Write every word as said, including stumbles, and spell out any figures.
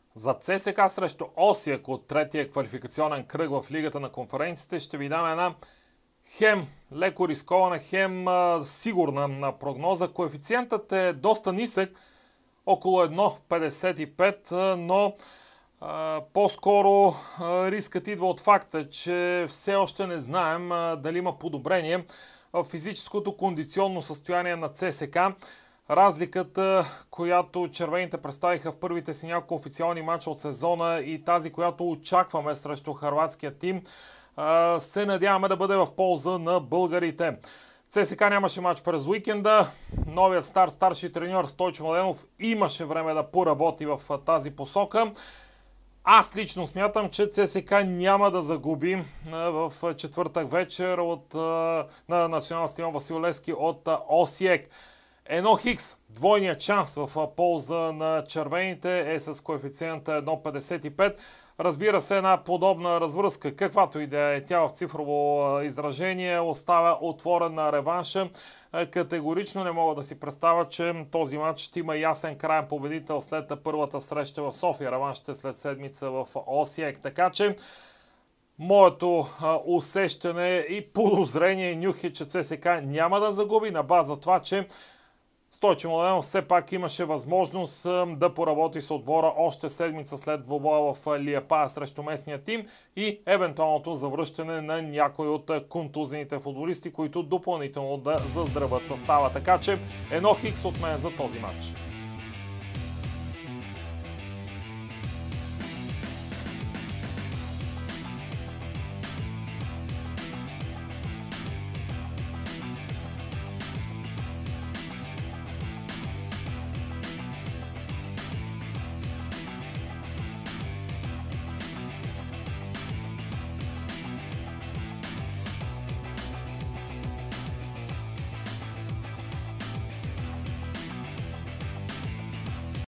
За ЦСКА срещу Осijek от третия квалификационен кръг в Лигата на конференциите ще ви дам една хем леко рискована, хем а, сигурна на прогноза. Коефициентът е доста нисък, около едно цяло петдесет и пет, но а, по-скоро а, рискът идва от факта, че все още не знаем а, дали има подобрение в физическото кондиционно състояние на ЦСКА. Разликата, която червените представиха в първите си няколко официални мача от сезона и тази, която очакваме срещу хърватския тим, се надяваме да бъде в полза на българите. ЦСКА нямаше мач през уикенда. Новият стар старши треньор Стойчо Младенов имаше време да поработи в тази посока. Аз лично смятам, че ЦСКА няма да загуби в четвъртък вечер от, на националния стадион Васил Левски от Осijek. Едно хикс, двойният шанс в полза на червените е с коефициента едно цяло петдесет и пет. Разбира се, една подобна развръзка, каквато и да е тя в цифрово изражение, оставя отворен на реванша. Категорично не мога да си представя, че този матч ще има ясен краен победител след първата среща в София. Реванш ще след седмица в Осijek. Така че моето усещане и подозрение и нюх е, че ЦСКА няма да загуби на база това, че Стойчо Младенов все пак имаше възможност да поработи с отбора още седмица след двубоя в Лиепая срещу местния тим и евентуалното завръщане на някои от контузените футболисти, които допълнително да заздравят състава. Така че едно хикс от мен за този матч.